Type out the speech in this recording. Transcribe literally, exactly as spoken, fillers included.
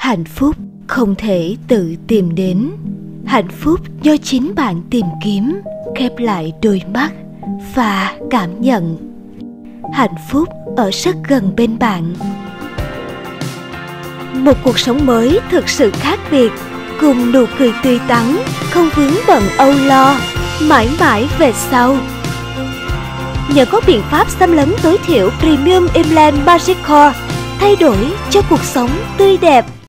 Hạnh phúc không thể tự tìm đến. Hạnh phúc do chính bạn tìm kiếm, khép lại đôi mắt và cảm nhận. Hạnh phúc ở rất gần bên bạn. Một cuộc sống mới thực sự khác biệt, cùng nụ cười tươi tắn, không vướng bận âu lo, mãi mãi về sau. Nhờ có biện pháp xâm lấn tối thiểu Premium Implant Magic Core, thay đổi cho cuộc sống tươi đẹp.